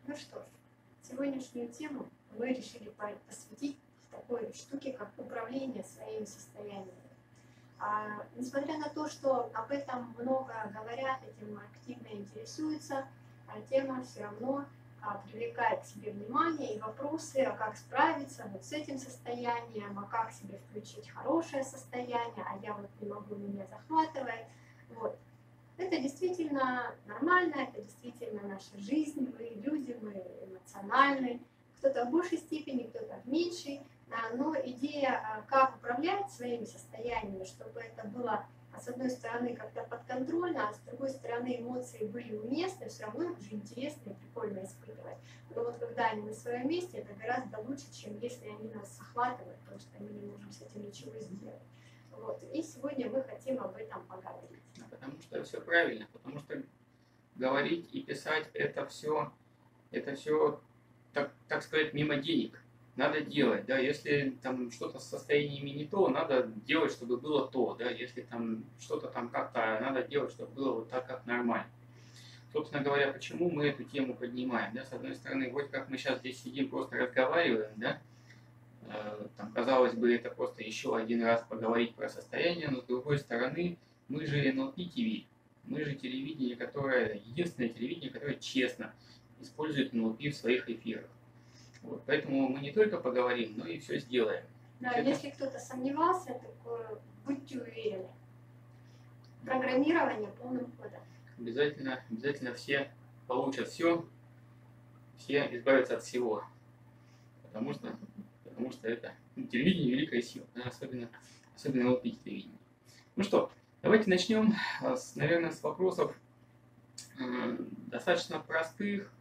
Ну что ж, сегодняшнюю тему мы решили посвятить такой штуке, как управление своими состояниями. Несмотря на то, что об этом много говорят, этим активно интересуются, тема все равно привлекает к себе внимание и вопросы, а как справиться вот с этим состоянием, а как себе включить хорошее состояние, а я вот не могу, меня захватывает. Вот. Это действительно нормально, это действительно наша жизнь, мы люди, мы эмоциональны, кто-то в большей степени, кто-то в меньшей, но идея, как управлять своими состояниями, чтобы это было, с одной стороны, как-то подконтрольно, а с другой стороны, эмоции были уместны, все равно их же интересно и прикольно испытывать. Но вот когда они на своем месте, это гораздо лучше, чем если они нас захватывают, потому что мы не можем с этим ничего сделать. Вот. И сегодня мы хотим об этом поговорить. Потому что все правильно, потому что говорить и писать это все, так сказать, мимо денег. Надо делать, да, если там что-то с состояниями не то, надо делать, чтобы было то, да, если там что-то там как-то, надо делать, чтобы было вот так, как нормально. Собственно говоря, почему мы эту тему поднимаем, да, с одной стороны, вроде как мы сейчас здесь сидим, просто разговариваем, да, там, казалось бы, это просто еще один раз поговорить про состояние, но с другой стороны, мы же NLP TV, мы же телевидение, единственное телевидение, которое честно использует NLP в своих эфирах. Вот, поэтому мы не только поговорим, но и все сделаем. Да, если кто-то сомневался, так будьте уверены. Программирование полным ходом. Обязательно все получат все избавятся от всего. Потому что это телевидение великая сила, особенно NLP телевидение. Ну что, давайте начнем, наверное, с вопросов достаточно простых,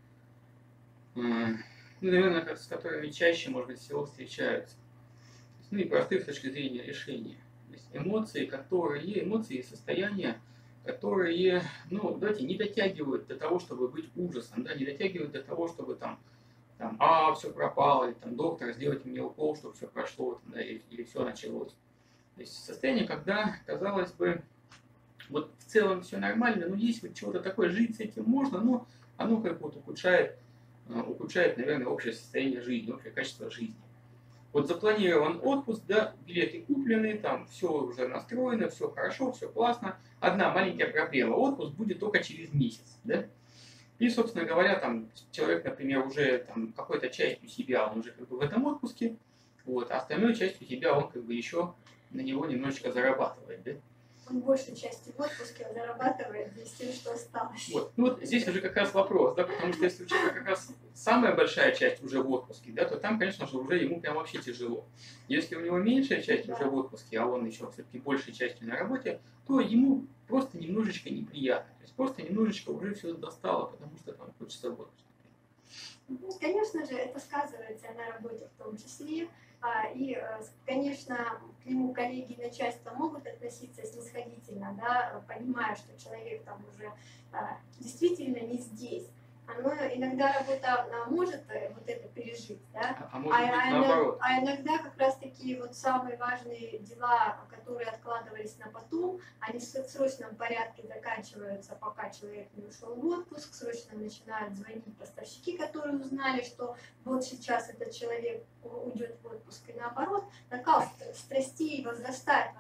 наверное, с которыми чаще, может быть, всего встречаются. Ну и простых с точки зрения решения. То есть эмоции и состояния, которые, давайте, не дотягивают до того, чтобы быть ужасом, да, не дотягивают до того, чтобы там все пропало, или там, доктор, сделайте мне укол, чтобы все прошло, там, да, или все началось. То есть состояние, когда, казалось бы, вот в целом все нормально, но есть вот чего-то такое, жить с этим можно, но оно как вот ухудшает, наверное, общее состояние жизни, общее качество жизни. Вот запланирован отпуск, да, билеты куплены, там все уже настроено, все хорошо, все классно. Одна маленькая проблема, отпуск будет только через месяц, да. И, собственно говоря, там человек, например, уже там какой-то частью себя, он уже как бы в этом отпуске, вот, а остальной частью себя он как бы еще на него немножечко зарабатывает, да. Он большей части в отпуске зарабатывает с тем, что осталось. Вот. Ну вот здесь уже как раз вопрос, да, потому что если у человека как раз самая большая часть уже в отпуске, да, то там, конечно же, уже ему прям вообще тяжело. Если у него меньшая часть уже в отпуске, а он еще все-таки большей частью на работе, то ему просто немножечко неприятно. То есть просто немножечко уже все достало, потому что там хочется в отпуск. Ну, конечно же, это сказывается на работе в том числе. И, конечно, к нему коллеги и начальство могут относиться снисходительно, да, понимая, что человек там уже действительно не здесь. Но иногда работа может вот это пережить, да? А может быть наоборот. А иногда как раз таки вот самые важные дела, которые откладывались на потом, они в срочном порядке заканчиваются, пока человек не ушел в отпуск, срочно начинают звонить поставщики, которые узнали, что вот сейчас этот человек уйдет в отпуск, и наоборот, накал страстей возрастает,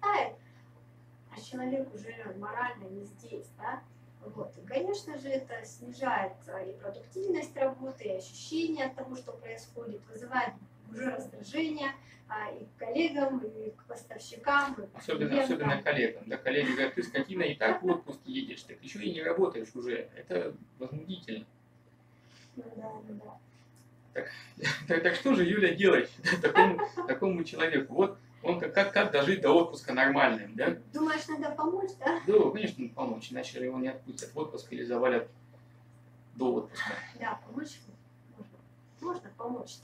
а человек уже морально не здесь, да? Вот. И, конечно же, это снижает и продуктивность работы, и ощущение от того, что происходит, вызывает уже раздражение и к коллегам, и к поставщикам, и к особенно коллегам. Да, коллеги говорят, ты, скотина, и так в отпуск едешь, так еще и не работаешь уже. Это возмутительно. Ну да. Так что же, Юля, делать такому человеку? Вот он как дожить до отпуска нормальным, да? Думаешь, надо помочь, да? Да, конечно, надо помочь, иначе его не отпустят в отпуск или завалят до отпуска. Да, помочь можно помочь.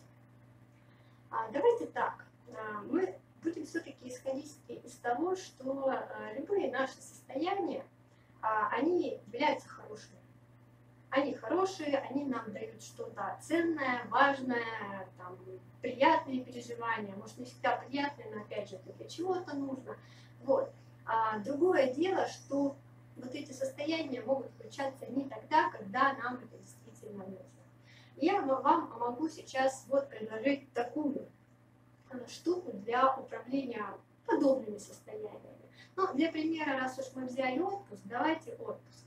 Давайте так, мы будем все-таки исходить из того, что любые наши состояния, они являются хорошими. Они хорошие, они нам дают что-то ценное, важное, там, приятные переживания, может не всегда приятные, но опять же это для чего-то нужно. Вот. Другое дело, что вот эти состояния могут включаться не тогда, когда нам это действительно нужно. Я вам могу сейчас вот предложить такую штуку для управления подобными состояниями. Ну, для примера, раз уж мы взяли отпуск, давайте отпуск.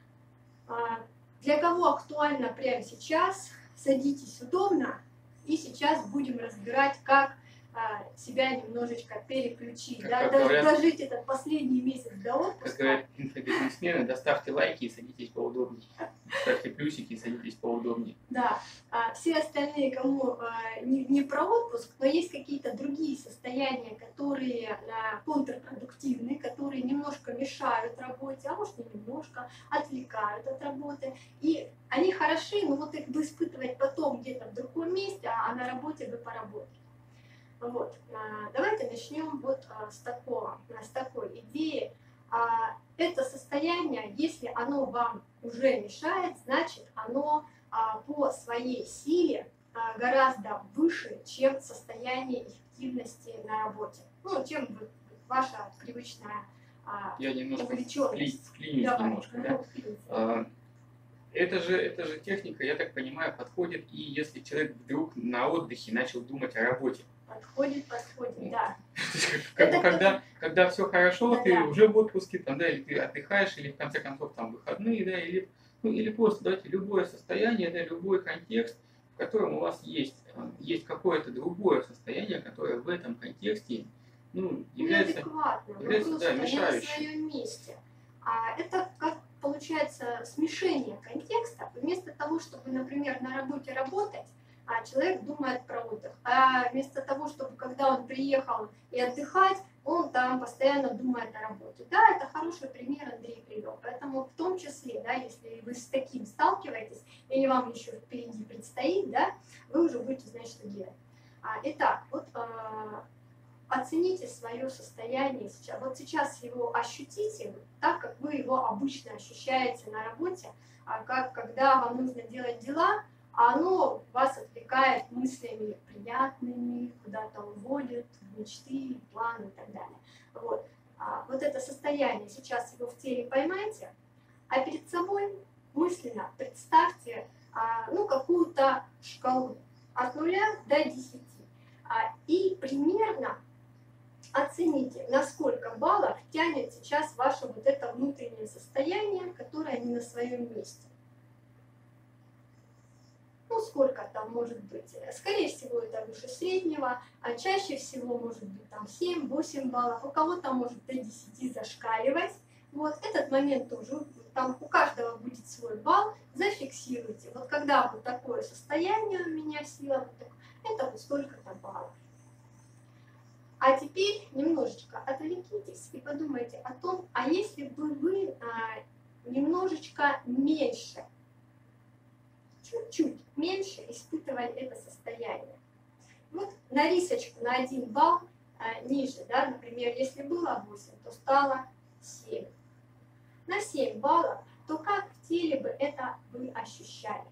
Для кого актуально прямо сейчас, садитесь удобно, и сейчас будем разбирать, как себя немножечко переключить, да, дожить этот последний месяц до отпуска. Как говорят инфобизнесмены, доставьте лайки и садитесь поудобнее. Ставьте плюсики и садитесь поудобнее. Да, все остальные, кому не про отпуск, но есть какие-то другие состояния, которые контрпродуктивны, которые немножко мешают работе, а может не немножко, отвлекают от работы. И они хороши, но вот их бы испытывать потом где-то в другом месте, а на работе вы поработали. Вот. Давайте начнем вот с такой идеи. Это состояние, если оно вам уже мешает, значит оно по своей силе гораздо выше, чем состояние эффективности на работе. Ну, чем ваша привычная Я немножко увлеченность. вклинюсь немножко. Да? Это же техника, я так понимаю, подходит и если человек вдруг на отдыхе начал думать о работе. Подходит, да. Когда все хорошо, да, ты да. уже в отпуске, там, да, или ты отдыхаешь, или в конце концов там выходные, да, или просто давайте любое состояние, да, любой контекст, в котором у вас есть какое-то другое состояние, которое в этом контексте является да, мешающим. На своем месте. Это как получается смешение контекста. Вместо того, чтобы, например, на работе работать, человек думает про отдых. А вместо того, чтобы, когда он приехал и отдыхать, он там постоянно думает о работе. Да, это хороший пример Андрей привел. Поэтому в том числе, да, если вы с таким сталкиваетесь, или вам еще впереди предстоит, да, вы уже будете знать, что делать. Итак, вот оцените свое состояние сейчас. Вот сейчас его ощутите так, как вы его обычно ощущаете на работе, как когда вам нужно делать дела, а оно вас отвлекает мыслями приятными, куда-то уводит, в мечты, планы и так далее. Вот. Вот это состояние, сейчас его в теле поймайте, а перед собой мысленно представьте какую-то шкалу от 0 до 10. И примерно оцените, на сколько баллов тянет сейчас ваше вот это внутреннее состояние, которое не на своем месте. Ну, сколько там может быть? Скорее всего, это выше среднего, а чаще всего может быть там 7-8 баллов, у кого-то может до 10 зашкаливать. Вот этот момент тоже, там у каждого будет свой балл, зафиксируйте. Вот когда вот такое состояние у меня сила, это вот столько-то баллов. А теперь немножечко отвлекитесь и подумайте о том, а если бы вы немножечко меньше, чуть-чуть меньше испытывали это состояние. Вот на рисочку на 1 балл ниже, да, например, если было 8, то стало 7. На 7 баллов, то как в теле бы это вы ощущали?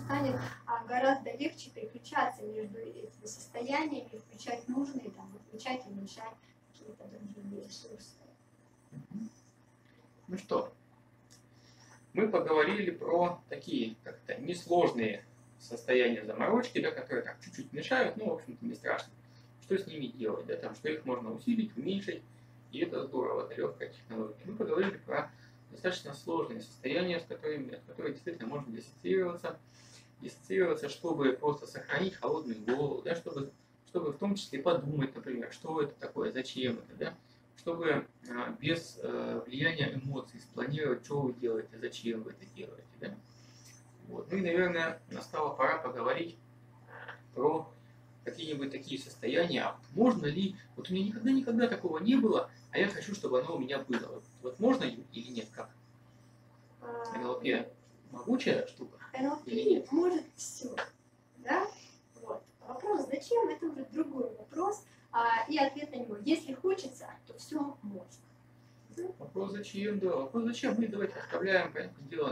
станет гораздо легче переключаться между этими состояниями, включать нужные, там, выключать и уменьшать какие-то другие ресурсы. Ну что, мы поговорили про такие как-то несложные состояния заморочки, да, которые так чуть-чуть мешают, но, в общем-то, не страшно. Что с ними делать, да, там, что их можно усилить, уменьшить, и это здорово, это легкая технология. Мы поговорили про достаточно сложные состояния, от которых действительно можно диссоциироваться, чтобы просто сохранить холодную голову, да, чтобы в том числе подумать, например, что это такое, зачем это, да, чтобы без влияния эмоций спланировать, что вы делаете, зачем вы это делаете. Да? Вот. Ну и, наверное, настала пора поговорить про какие-нибудь такие состояния. А можно ли, вот у меня никогда такого не было, а я хочу, чтобы оно у меня было. Вот можно или нет, как? НЛП могучая штука? НЛП может все, да? Вот. Вопрос, зачем, это уже другой вопрос. И ответ на него. Если хочется, то все можно. Вопрос зачем, да. Вопрос зачем мы давайте оставляем, понятное дело,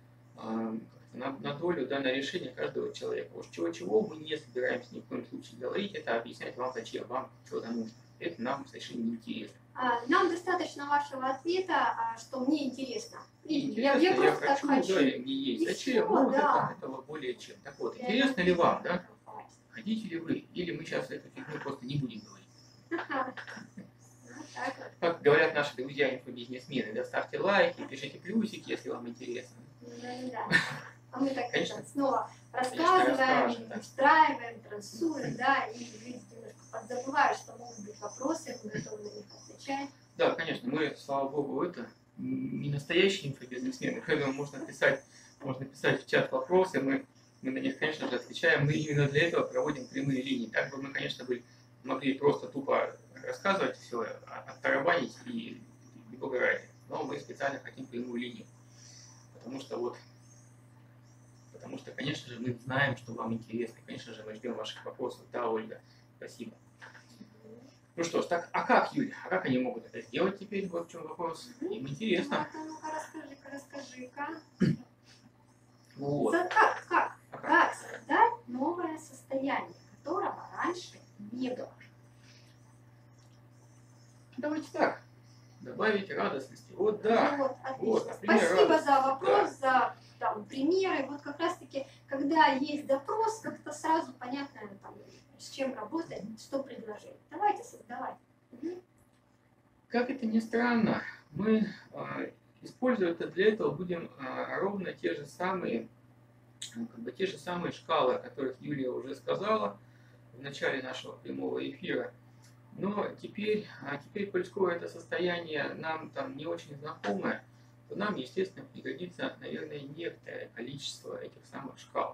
на долю, да, на решение каждого человека. Уж чего мы не собираемся ни в коем случае говорить, это объяснять вам, зачем вам что-то нужно. Это нам совершенно не интересно. Нам достаточно вашего ответа, что мне интересно. Я просто так хочу. Да, мне есть. Зачем? Все, ну, да. этого более чем. Так вот, интересно ли вам, да? Хотите ли вы? Или мы сейчас эту фигню просто не будем говорить? Как говорят наши друзья-инфобизнесмены, да, ставьте лайки, пишите плюсики, если вам интересно. Да. А мы так Конечно, снова рассказываем, да. встраиваем, транслируем, да, и люди немножко подзабывают, что могут быть вопросы, мы готовы на них отвечать. Да, конечно, мы, слава богу, это не настоящие инфобизнесмены, поэтому можно писать в чат вопросы, мы на них, конечно же, отвечаем. Мы именно для этого проводим прямые линии. Так бы мы, конечно, могли просто тупо рассказывать все, оттарабанить и угорать. Но мы специально хотим прямую линию. Потому что, конечно же, мы знаем, что вам интересно. Конечно же, мы ждем ваших вопросов. Да, Ольга, спасибо. Ну что ж, так, а как, Юля? А как они могут это сделать теперь? Вот в чем вопрос. Им интересно. Ну-ка, расскажи-ка. Вот. Как создать новое состояние, которого раньше не было? Давайте так. Добавить радостности. Вот, да. Вот, отлично. Вот, например, спасибо радость. за вопрос, Да. за примеры. Вот как раз-таки, когда есть допрос, как-то сразу понятно, с чем работать, что предложить. Давайте создавать. Как это ни странно, мы использовать для этого будем ровно те же самые шкалы, о которых Юлия уже сказала в начале нашего прямого эфира. Но теперь, поскольку это состояние нам там не очень знакомое, то нам, естественно, пригодится, наверное, некоторое количество этих самых шкал.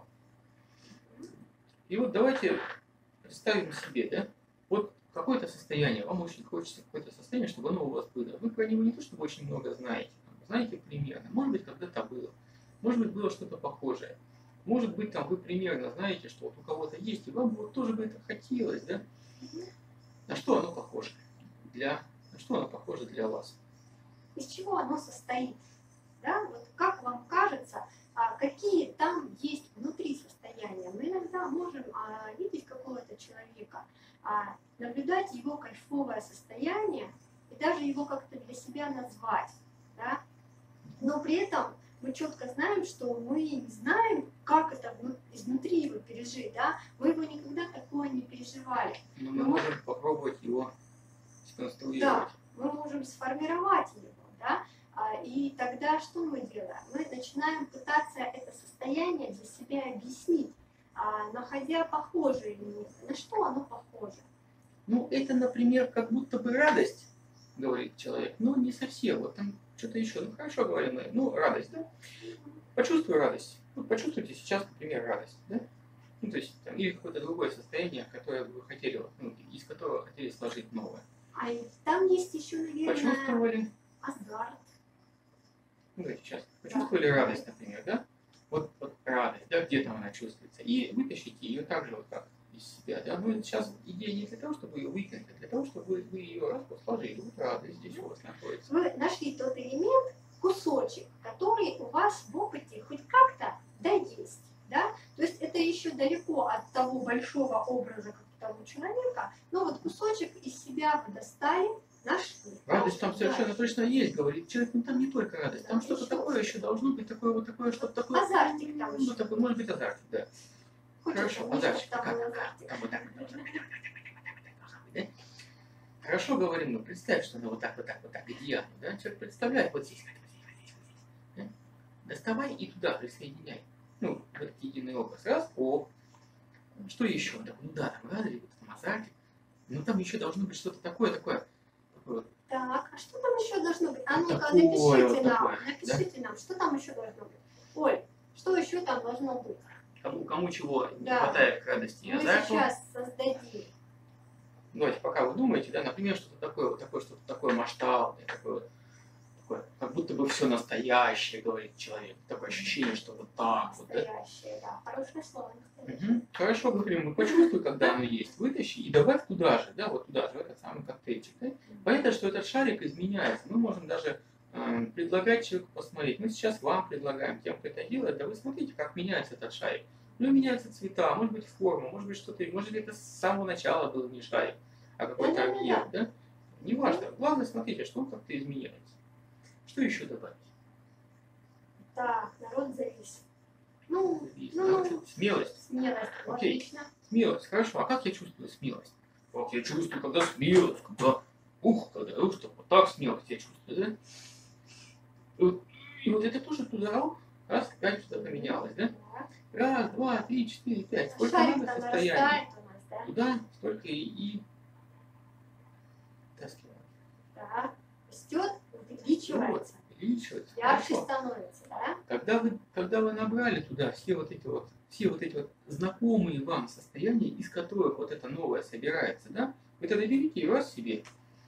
И вот давайте представим себе, да, вот какое-то состояние, вам очень хочется какое-то состояние, чтобы оно у вас было. Вы про него не то чтобы очень много знаете, знаете примерно, может быть, когда-то было, может быть, было что-то похожее. Может быть, там вы примерно знаете, что вот у кого-то есть, и вам вот тоже бы это хотелось, да? На что оно похоже? На что оно похоже для вас? Из чего оно состоит? Да? Вот как вам кажется, какие там есть внутри состояния? Мы иногда можем видеть какого-то человека, наблюдать его кайфовое состояние и даже его как-то для себя назвать. Да? Но при этом мы четко знаем, что мы не знаем, как это изнутри его пережить. Да? Мы его никогда такого не переживали. Но мы можем попробовать его сконструировать. Да, мы можем сформировать его. Да? И тогда что мы делаем? Мы начинаем пытаться это состояние для себя объяснить, находя похожие места. На что оно похоже? Ну, это, например, как будто бы радость, говорит человек, но не совсем. Вот там что-то еще. Ну, хорошо говорим мы. Ну, радость, да? Почувствуй радость. Вот почувствуйте сейчас, например, радость, да? Ну, то есть, там, или какое-то другое состояние, которое вы хотели, из которого хотели сложить новое. А там есть еще, наверное, Почувствовали? азарт. Ну, давайте сейчас. Почувствовали радость, например, да? Вот радость, да, где там она чувствуется. И вытащите ее так же вот как из себя, да? Но сейчас идея не для того, чтобы ее выкинуть, а для того, чтобы вы ее раз сложили. Вот радость здесь у вас находится. Вы нашли тот элемент, кусочек, который у вас в опыте хоть как-то да есть. Да? далеко от того большого образа, как у того человека, но вот кусочек из себя вы достали, нашли. Радость там совершенно точно есть, говорит человек, ну там не только радость, там что-то такое еще должно быть, такое вот такое, что-то такое. Азартик там еще. Ну, такой, может быть, азартик, да. Хорошо, азартик. Там вот так да? Хорошо говорим, ну представь, что она вот так, где она, да? Человек представляет, вот здесь, да? Доставай и туда присоединяй. Ну, в этот единый образ. Раз, что еще? Ну да, там радость, там азартик. Но там еще должно быть что-то такое. Так, а что там еще должно быть? А ну-ка, Такое, напишите нам, что там еще должно быть. Оль, что еще там должно быть? Кому чего не хватает к радости и азарту. Мы сейчас создадим. Давайте, пока вы думаете, да, например, что-то такое масштабное, такое, как будто бы все настоящее, говорит человек. Такое ощущение, что вот так вот. Настоящее, да. Хорошее слово. Хорошо, говорим, мы почувствуй, когда оно есть, вытащи и добавь туда же, да, вот туда же, в этот самый коктейльчик. Да? Понятно, что этот шарик изменяется. Мы можем даже предлагать человеку посмотреть. Мы сейчас вам предлагаем, тем, кто это делает, да вы смотрите, как меняется этот шарик. Ну, меняются цвета, может быть, форма, может быть, что-то, может быть, это с самого начала был не шарик, а какой-то объект, да? Неважно. Главное, смотрите, что он как-то изменяется. Что еще добавить? Так, народ завис. Смелость. Смелость, окей. Отлично. Смелость, хорошо. А как я чувствую смелость? Вот я чувствую, когда смелость, когда вот так смелость я чувствую, да? И вот это тоже туда, раз, опять что-то поменялось, да? Раз, два, три, четыре, пять. Сколько надо состояний? Туда столько и таскиваем. Да. Растет, увеличивается. Ярче становится, да? Когда вы набрали туда все вот эти вот знакомые вам состояния, из которых вот это новое собирается, да? Вы тогда берите и раз себе.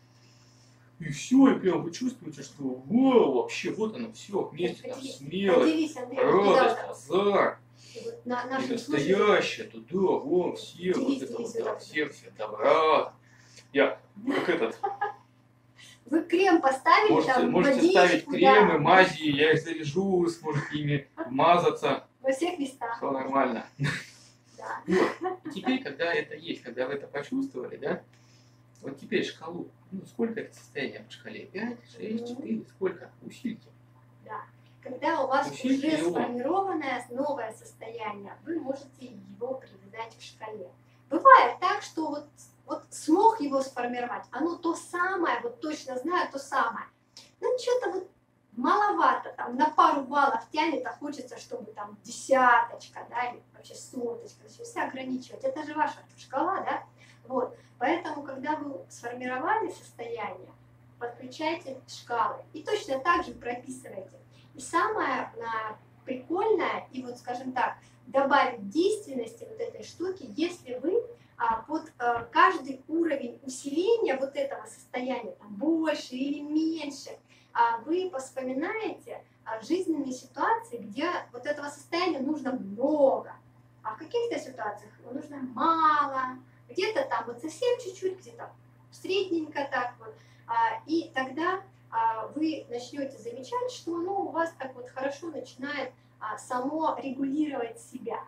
И все, и прям вы чувствуете, что вау, вообще вот оно все вместе, там смелость, радость, азарт. И настоящее, туда, вон, все, вот это вот, да, все, добра. Я, как этот. Вы крем поставили, можете ставить кремы, мази, я их заряжу, вы сможете ими мазаться. Во всех местах. Все нормально. Да. Вот. И теперь, когда это есть, когда вы это почувствовали, да, вот теперь шкалу, сколько это состояние по шкале? 5, 6, 4, сколько? Усильте. Да. Когда у вас уже сформированное новое состояние, вы можете его привязать к шкале. Бывает так, что вот смог его сформировать, оно то самое, вот точно знаю, то самое. Ну, что-то вот маловато, там, на пару баллов тянет, а хочется, чтобы там десяточка, да, или вообще соточка, все ограничивать. Это же ваша шкала, да? Вот. Поэтому, когда вы сформировали состояние, подключайте шкалы и точно так же прописывайте. И самое прикольное, и вот, скажем так, добавить действенности вот этой штуки, если вы под каждый уровень усиления вот этого состояния, там, больше или меньше, вы вспоминаете жизненные ситуации, где вот этого состояния нужно много, а в каких-то ситуациях его нужно мало, где-то там вот совсем чуть-чуть, где-то средненько так вот, и тогда вы начнете замечать, что оно у вас так вот хорошо начинает само регулировать себя.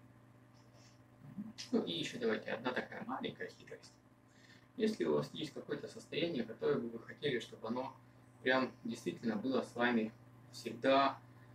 Ну и еще давайте одна такая маленькая хитрость. Если у вас есть какое-то состояние, которое бы вы хотели, чтобы оно прям действительно было с вами всегда,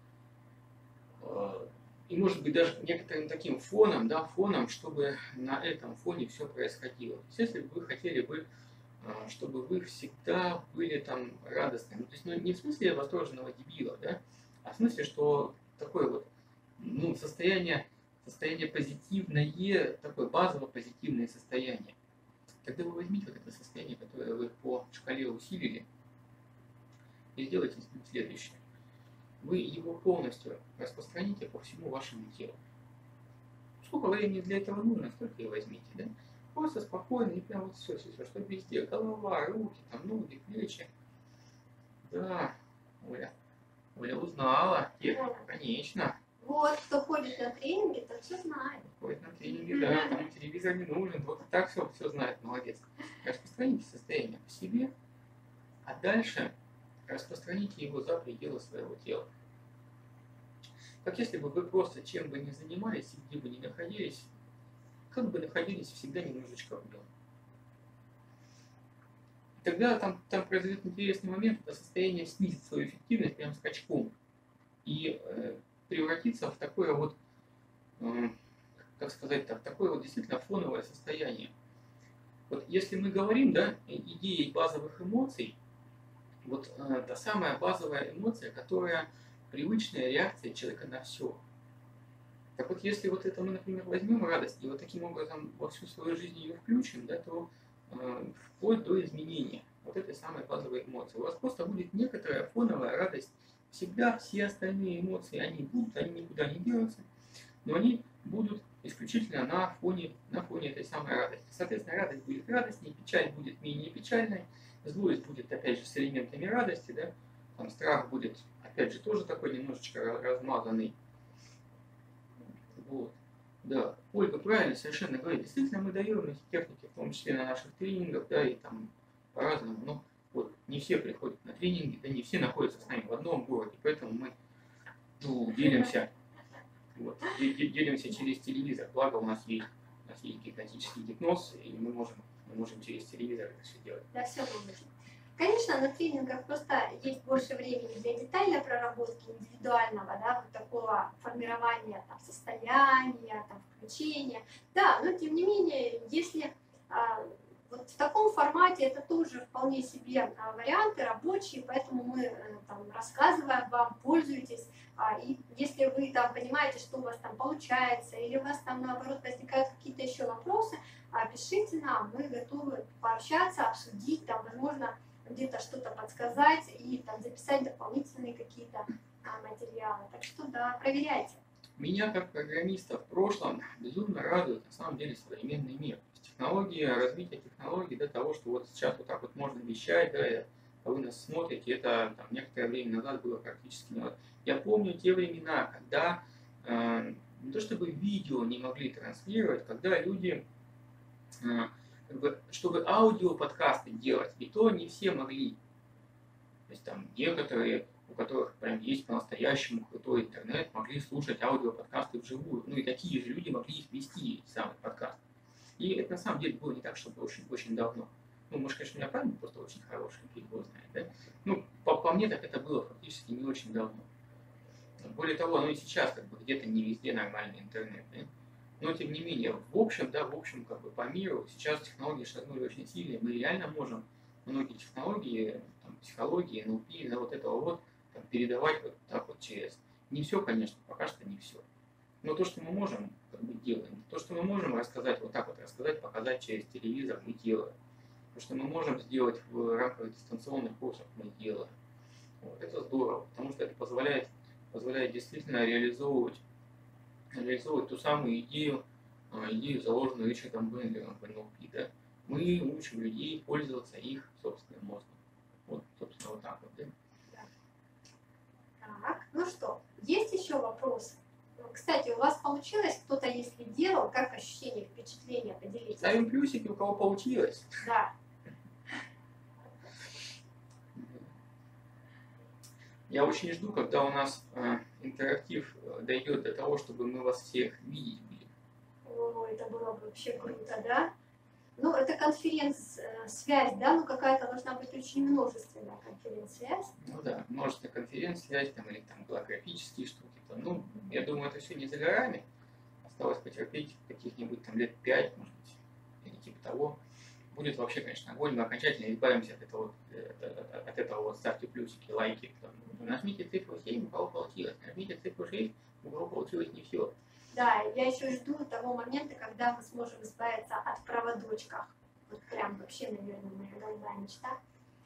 и может быть даже некоторым таким фоном, да, чтобы на этом фоне все происходило. То есть, если бы вы хотели бы, чтобы вы всегда были там радостными, то есть не в смысле восторженного дебила, да, а в смысле, что такое вот, состояние позитивное, такое базово позитивное состояние. Тогда вы возьмите вот это состояние, которое вы по шкале усилили, и сделайте следующее. Вы его полностью распространите по всему вашему телу. Сколько времени для этого нужно, столько и возьмите, да? Просто спокойно и прям вот все, чтобы везде, голова, руки, там, ноги, плечи. Да, Оля узнала технику, конечно. Вот, кто ходит на тренинги, тот все знает. Ходит на тренинги, да, там телевизор не нужен, вот и так все знает, молодец. Распространите состояние по себе, а дальше распространите его за пределы своего тела. Как если бы вы просто чем бы ни занимались, где бы ни находились, как бы находились всегда немножечко в нем. Тогда там произойдет интересный момент, это состояние снизит свою эффективность прям скачком и превратиться в такое вот, как сказать так, такое вот действительно фоновое состояние. Вот если мы говорим, да, идеей базовых эмоций, вот та самая базовая эмоция, которая привычная реакция человека на все. Так вот, если вот это мы, например, возьмем радость и вот таким образом во всю свою жизнь ее включим, да, то вплоть до изменения вот этой самой базовой эмоции. У вас просто будет некоторая фоновая радость. Всегда все остальные эмоции, они будут, они никуда не денутся, но они будут исключительно на фоне этой самой радости. Соответственно, радость будет радостнее, печаль будет менее печальной, злость будет, опять же, с элементами радости, да, там страх будет, опять же, тоже такой немножечко размазанный. Вот. Да, Ольга правильно совершенно говорит. Действительно, мы даем эти техники, в том числе на наших тренингах, да, и там по-разному. Но вот не все приходят на тренинги, да не все находятся с нами в одном городе, поэтому мы делимся, вот, делимся через телевизор. Благо у нас есть гипнотический гипноз, и мы можем через телевизор это все делать. Да, все можно. Конечно, на тренингах просто есть больше времени для детальной проработки, индивидуального, да, вот такого формирования там, состояния, там, включения. Да, но тем не менее, если вот в таком формате это тоже вполне себе варианты рабочие, поэтому мы там, рассказываем вам, пользуйтесь. И если вы там понимаете, что у вас там получается, или у вас там наоборот возникают какие-то еще вопросы, пишите нам, мы готовы пообщаться, обсудить, там, возможно, где-то что-то подсказать и там записать дополнительные какие-то материалы. Так что да, проверяйте. Меня как программиста в прошлом безумно радует на самом деле современный мир. Технологии, развитие технологий до того, что вот сейчас вот так вот можно вещать, да, и вы нас смотрите, это там, некоторое время назад было практически не. Я помню те времена, когда не то чтобы видео не могли транслировать, когда люди как бы, чтобы аудиоподкасты делать, и то не все могли. То есть там некоторые, у которых прям есть по-настоящему крутой интернет, могли слушать аудиоподкасты вживую. Ну и такие же люди могли их вести, эти самые подкасты. И это на самом деле было не так, чтобы очень давно. Ну, может, конечно, у меня память просто очень хорошая, кто знает, да? Ну, по мне, так это было фактически не очень давно. Более того, оно и сейчас как бы где-то не везде нормальный интернет, да? Но тем не менее, в общем, как бы по миру сейчас технологии шагнули очень сильно, мы реально можем многие технологии, там, психологии, НЛП, да, вот этого вот там, передавать вот так вот через. Не все, конечно, пока что не все. Но то, что мы можем, как бы делаем. То, что мы можем рассказать, вот так вот рассказать, показать через телевизор, мы делаем. То, что мы можем сделать в рамках дистанционных курсов, мы делаем. Вот, это здорово, потому что это позволяет действительно реализовывать ту самую идею, заложенную Ричардом Бендером в НЛП. Да? Мы учим людей пользоваться их собственным мозгом. Вот, собственно, вот так вот. Да? Так, ну что, есть еще вопросы? Кстати, у вас получилось, кто-то если делал, как ощущение, впечатление, поделитесь. Ставим плюсики, у кого получилось. Да. Я очень жду, когда у нас интерактив дойдет до того, чтобы мы вас всех видеть будем. О, это было бы вообще круто, да? Ну, это конференц-связь, да? Ну, какая-то должна быть очень множественная конференц-связь. Ну да, множественная конференц-связь там, или там голографические штуки. Там, ну, я думаю, это все не за горами. Осталось потерпеть каких-нибудь там лет 5, может быть, или типа того. Будет вообще, конечно, огонь, мы окончательно избавимся от этого вот, ставьте плюсики, лайки. Там, нажмите цифру 7, у кого получилось, нажмите цифру 6, у кого получилось не все. Да, я еще жду того момента, когда мы сможем избавиться от проводочков. Вот прям вообще, наверное, моя голубая мечта.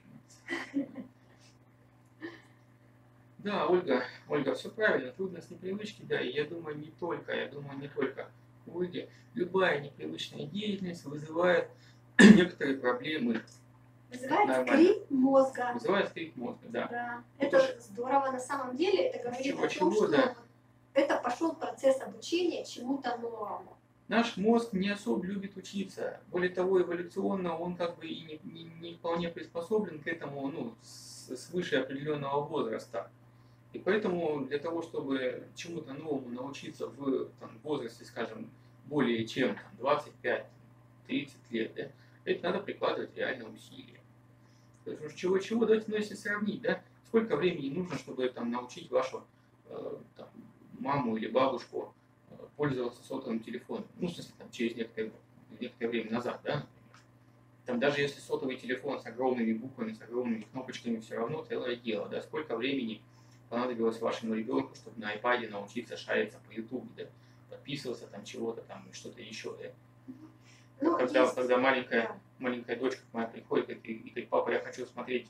Да, Ольга, все правильно, трудность непривычки, да, и я думаю, не только у Ольги. Любая непривычная деятельность вызывает некоторые проблемы. Вызывает скрип мозга. Вызывает скрип мозга, да. Да. Это здорово на самом деле, это говорит о том, что да. это пошел процесс обучения чему-то новому. Наш мозг не особо любит учиться. Более того, эволюционно он как бы и не вполне приспособлен к этому, ну, свыше определенного возраста. И поэтому для того, чтобы чему-то новому научиться в возрасте, скажем, более чем 25-30 лет, да, это надо прикладывать реально усилия. Чего, давайте, ну, если сравнить, да, сколько времени нужно, чтобы там научить вашу там, маму или бабушку пользоваться сотовым телефоном, ну, в смысле, там, через некоторое время назад, да, там, даже если сотовый телефон с огромными буквами, с огромными кнопочками, все равно целое дело, да, сколько времени понадобилось вашему ребенку, чтобы на iPad научиться шариться по YouTube, да, подписываться там чего-то там и что-то еще, да. Ну, когда маленькая дочка моя приходит и говорит, папа, я хочу смотреть,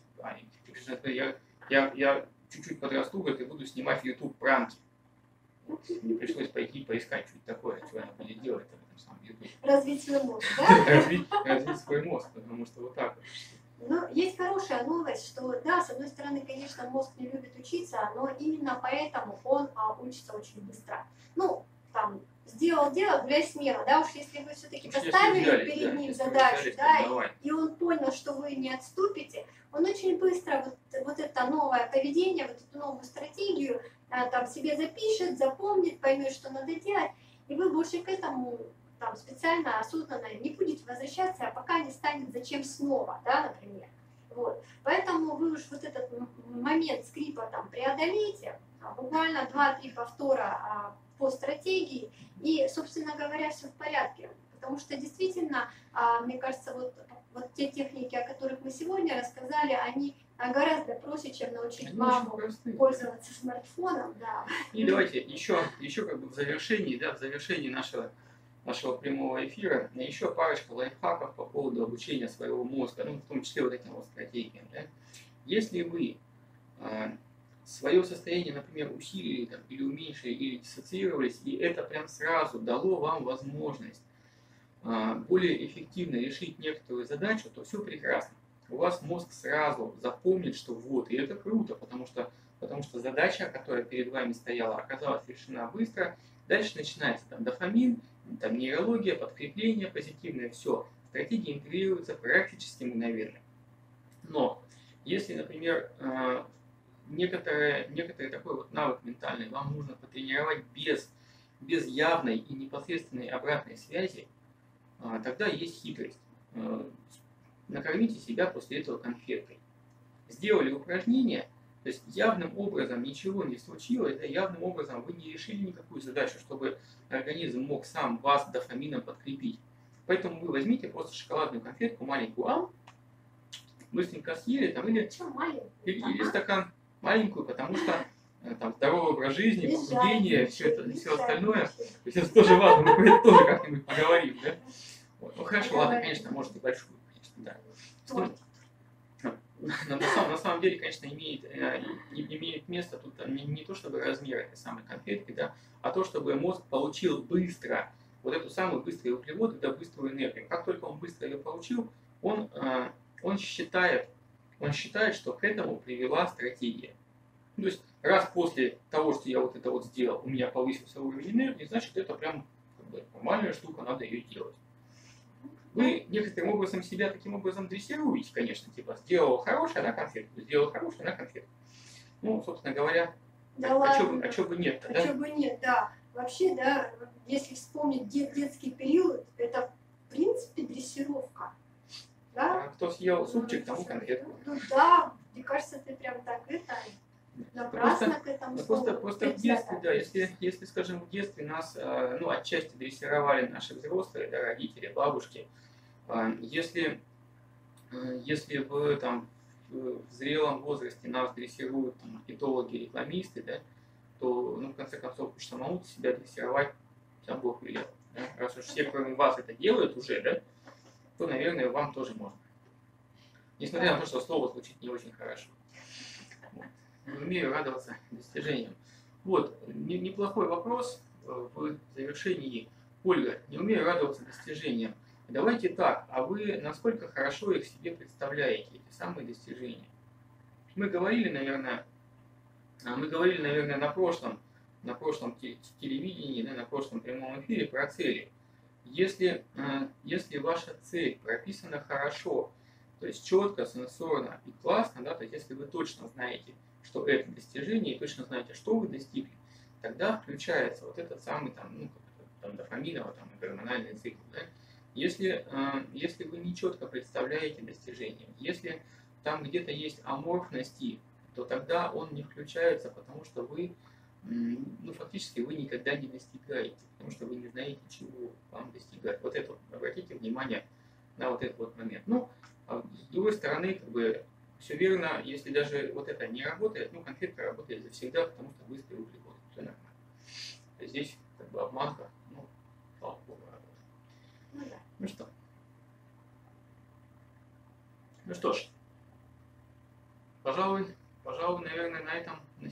я чуть-чуть подрасту, говорит, и буду снимать YouTube пранки. Мне пришлось пойти поискать что-то такое, что она будет делать в этом самом YouTube. Развить свой мозг, да? Развить свой мозг, потому что вот так вот. Ну, есть хорошая новость, что, да, с одной стороны, конечно, мозг не любит учиться, но именно поэтому он учится очень быстро. Ну, там, сделал дело, гуляй смело, да, уж если вы все-таки поставили перед ним задачу, да, и он понял, что вы не отступите, он очень быстро вот это новое поведение, вот эту новую стратегию там себе запишет, запомнит, поймет, что надо делать, и вы больше к этому там специально, осознанно не будете возвращаться, а пока не станет зачем снова, да, например. Вот. Поэтому вы уж вот этот момент скрипа там преодолеете, буквально 2-3 повтора по стратегии, и, собственно говоря, все в порядке. Потому что действительно, мне кажется, вот те техники, о которых мы сегодня рассказали, они гораздо проще, чем научить маму пользоваться смартфоном. Да. И давайте еще как бы в завершении нашего прямого эфира, еще парочка лайфхаков по поводу обучения своего мозга, ну, в том числе вот этим вот стратегиям. Да? Если вы свое состояние, например, усилили там, или уменьшили, или диссоциировались, и это прям сразу дало вам возможность более эффективно решить некоторую задачу, то все прекрасно. У вас мозг сразу запомнит, что вот, и это круто, потому что задача, которая перед вами стояла, оказалась решена быстро. Дальше начинается там дофамин, там нейрология, подкрепление позитивное, все. Стратегия интегрируется практически мгновенно. Но если, например, некоторый такой вот навык ментальный вам нужно потренировать без явной и непосредственной обратной связи, тогда есть хитрость. Накормите себя после этого конфетой. Сделали упражнение, то есть явным образом ничего не случилось, да, явным образом вы не решили никакую задачу, чтобы организм мог сам вас дофамином подкрепить. Поэтому вы возьмите просто шоколадную конфетку, маленькую, быстренько съели, там, или стакан маленькую, потому что там здоровый образ жизни, похудение, все остальное. То есть это тоже важно, мы про это тоже как-нибудь поговорим, да? Вот. Ну хорошо, ладно, конечно, можете большую, конечно, да. На самом деле, конечно, имеет место тут не то, чтобы размер этой самой конфетки, да, а то, чтобы мозг получил быстро вот эту самую быстрые углеводы, да, быструю энергию. Как только он быстро ее получил, он считает, что к этому привела стратегия. То есть, раз после того, что я вот это вот сделал, у меня повысился уровень энергии, значит, это прям как бы нормальная штука, надо ее делать. Вы некоторым образом себя таким образом дрессируете, конечно, типа, сделал хорошее на конфетку, сделал хорошее на конфетку. Ну, собственно говоря, а чё бы нет-то, да? А чё бы нет, да. Вообще, да, если вспомнить детский период, это, в принципе, дрессировка. Да? А кто съел супчик, тому конфетку. Ну да, мне кажется, ты прям так напрасно к этому слову. Просто в детстве, да, если, скажем, в детстве нас, отчасти дрессировали наши взрослые, да, родители, бабушки, если в зрелом возрасте нас дрессируют там, маркетологи, рекламисты, да, то, в конце концов, самому себя дрессировать сам Бог велел. Да? Раз уж все, кроме вас, это делают уже, да, то, наверное, вам тоже можно. Несмотря на то, что слово звучит не очень хорошо. Умею радоваться достижениям. Вот, неплохой вопрос в завершении. Ольга, не умею радоваться достижениям. Давайте так, а вы насколько хорошо их себе представляете, эти самые достижения? Мы говорили, наверное, на прошлом телевидении, да, на прошлом прямом эфире про цели. Если ваша цель прописана хорошо, то есть четко, сенсорно и классно, да, то есть если вы точно знаете, что это достижение, и точно знаете, что вы достигли, тогда включается вот этот самый там, дофаминового там, и гормональный цикл. Да? Если вы не четко представляете достижения, если там где-то есть аморфности, то тогда он не включается, потому что вы, ну, фактически вы никогда не достигаете, потому что вы не знаете, чего вам достигать. Вот это, обратите внимание на вот этот вот момент. Ну, а с другой стороны, как бы, все верно, если даже вот это не работает, ну, конфетка работает завсегда, потому что быстрый углевод, все нормально. Здесь как бы обманка, ну, слава богу, работает. Ну да. Ну что ж, пожалуй, наверное, на этом на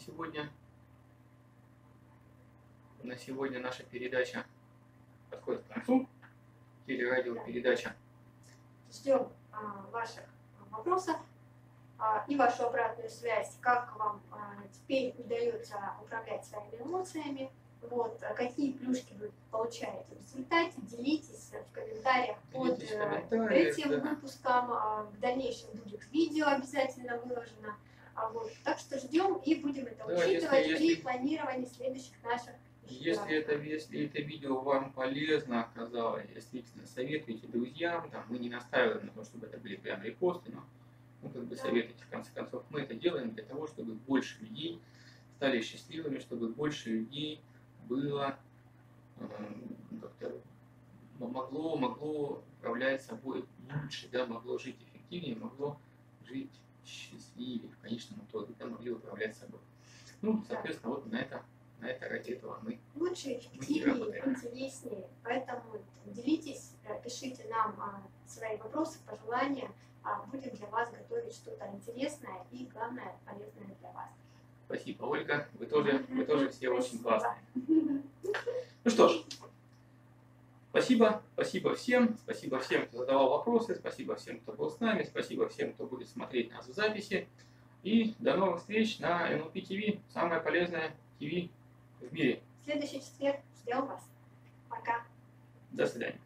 сегодня наша передача подходит к концу. Телерадиопередача. Ждем ваших вопросов и вашу обратную связь, как вам теперь удается управлять своими эмоциями, вот, какие плюшки вы получаете в результате, делитесь в комментариях под этим выпуском, в дальнейшем будет видео обязательно выложено, вот, так что ждем и будем это учитывать при планировании следующих наших. Если это видео вам полезно оказалось, действительно, советуйте друзьям, там, мы не настаиваем на то, чтобы это были прям репосты, но как бы советуйте, в конце концов, мы это делаем для того, чтобы больше людей стали счастливыми, чтобы больше людей было, как-то могло управлять собой лучше, да, могло жить эффективнее, могло жить счастливее, в конечном итоге, да, могли управлять собой. Ну, соответственно, вот ради этого мы лучше, эффективнее, интереснее. Поэтому делитесь, пишите нам свои вопросы, пожелания. Будем для вас готовить что-то интересное и, главное, полезное для вас. Спасибо, Ольга. Вы тоже все очень классные. Ну что ж, спасибо всем. Спасибо всем, кто задавал вопросы. Спасибо всем, кто был с нами. Спасибо всем, кто будет смотреть нас в записи. И до новых встреч на NLP TV. Самое полезное ТВ в мире. В следующий четверг ждем вас. Пока. До свидания.